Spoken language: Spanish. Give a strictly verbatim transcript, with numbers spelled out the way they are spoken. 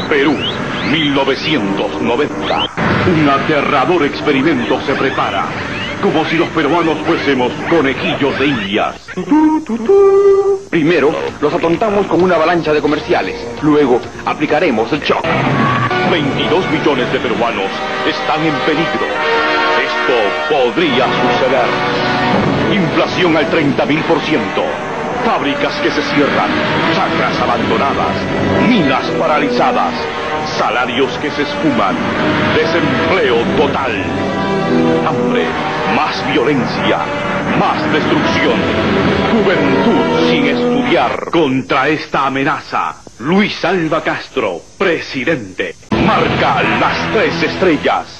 Perú, mil novecientos noventa. Un aterrador experimento se prepara, como si los peruanos fuésemos conejillos de indias. Primero, los atontamos con una avalancha de comerciales. Luego, aplicaremos el shock. veintidós millones de peruanos están en peligro. Esto podría suceder. Inflación al treinta mil por ciento. Fábricas que se cierran. Chacras abandonadas. Minas paralizadas. Salarios que se esfuman. Desempleo total. Hambre. Más violencia. Más destrucción. Juventud sin estudiar. Contra esta amenaza, Luis Alva Castro, presidente, marca las tres estrellas.